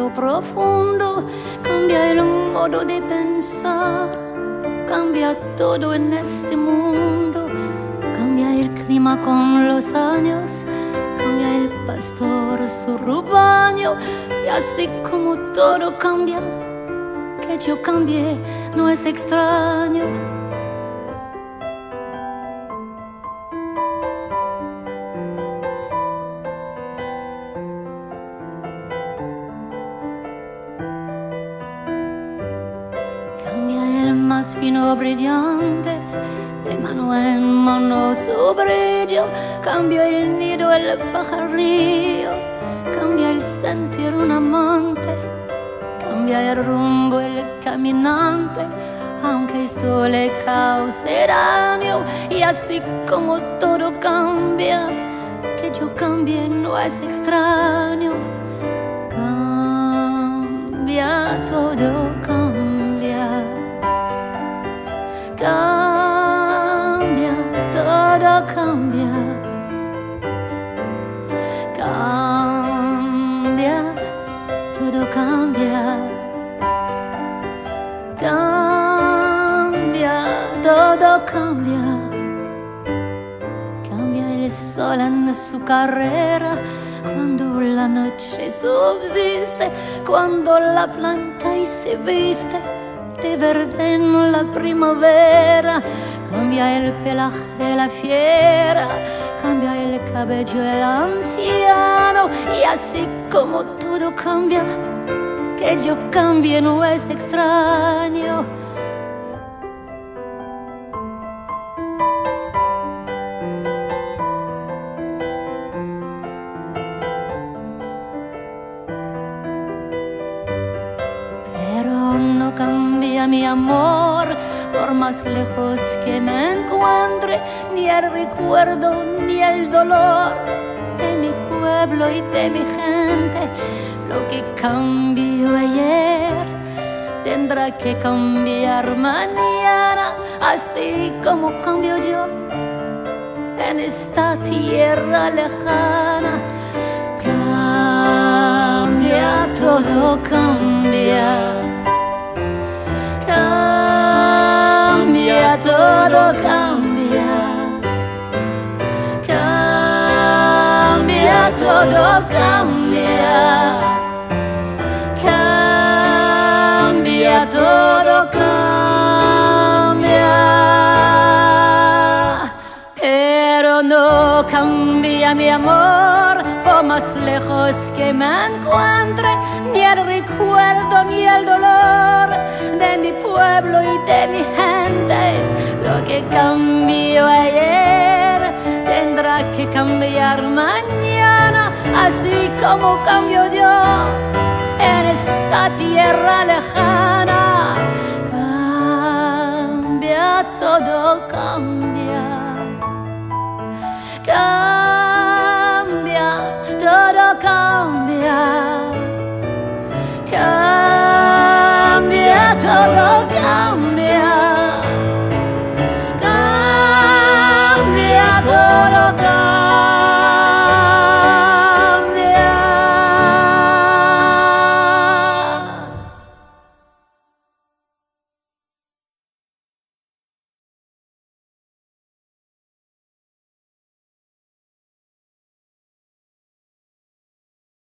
lo profundo, cambia el modo de pensar, cambia todo en este mundo, cambia el clima con los años, cambia el pastor su rebaño, y así como todo cambia, que yo cambié no es extraño. Cambia el más fino brillante, de mano en mano su brillo, cambia el nido el pajarillo, cambia el sentir un amante, cambia el rumbo el caminante, aunque esto le cause daño. Y así como todo cambia, que yo cambie no es extraño. Cambia, todo cambia, cambia, todo cambia, cambia, todo cambia, cambia, todo cambia. Cambia el sol en su carrera, cuando la noche subsiste, cuando la planta y se viste de verde en la primavera, cambia el pelaje la fiera, cambia el cabello el anciano, y así como todo cambia, que yo cambie no es extraño. Pero no cambia mi amor, por más lejos que me encuentre, ni el recuerdo ni el dolor de mi pueblo y de mi gente. Lo que cambió ayer tendrá que cambiar mañana, así como cambio yo en esta tierra lejana. Cambia, todo cambia, cambia, todo cambia, cambia, todo cambia, cambia, todo cambia. Pero no cambia mi amor, por más lejos que me encuentre, ni el recuerdo ni el dolor de mi pueblo y de mi gente. Lo que cambió ayer tendrá que cambiar mañana, así como cambio yo en esta tierra lejana. Cambia, todo cambia, cambia, todo cambia, cambia, todo cambia.